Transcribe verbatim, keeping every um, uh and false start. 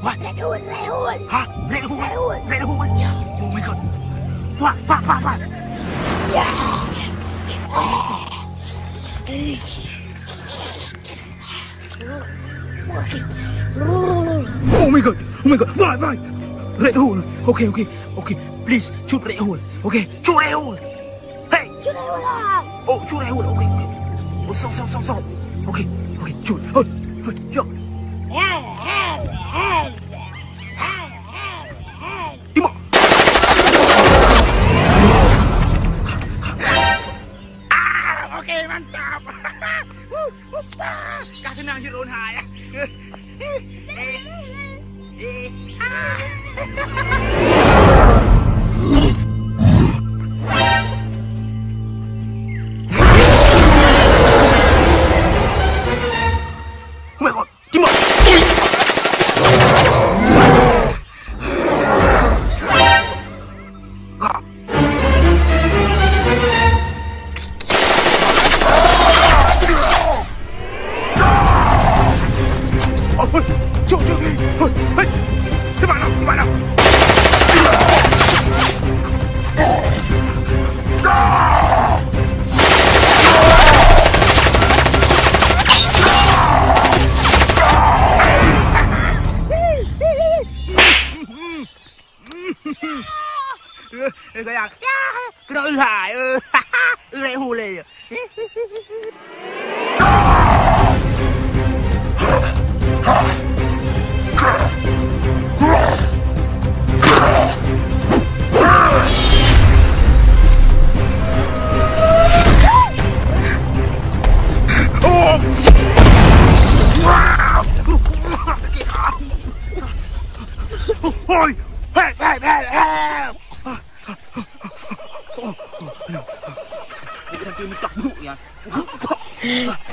What? Red hole, red hole. Huh? Red hole? Red hole. Red hole? Yeah. Oh my god. What? What? What? What? Yeah. Oh my god. Oh my god. Why? Why? Red hole. Okay, okay. Okay. Please shoot red hole. Okay. Shoot red hole. Hey. Shoot red hole lah. Oh, shoot red hole. Okay, okay. Oh, stop, stop, stop, stop. Okay. Okay. Shoot. Oh, oh, yeah. Timo. Ah, okay, mantap. Kau tenang je Ron Hai. Eh, eh, ah. Oh my god, Timo. Cuk, cuk, hei, cepat nak, cepat nak. Ê, cái dạng, cái đó ư hải ư, ư lại hù lề. Ôi, hey, hey, hey, hey. Nanti minta dulu ya.